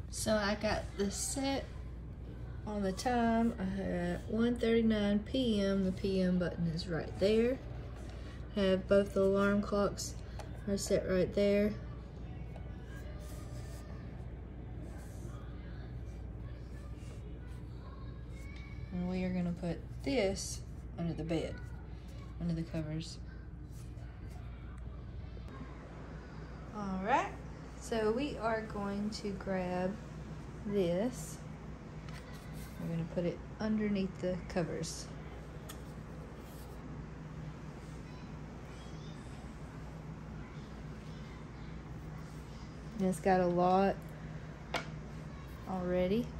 So I got the set on the time. I had 1:39 p.m. The p.m. button is right there. I have both the alarm clocks are set right there. And we are gonna put this under the bed, under the covers. All right, so we are going to grab this. We're gonna put it underneath the covers. And it's got a lot already.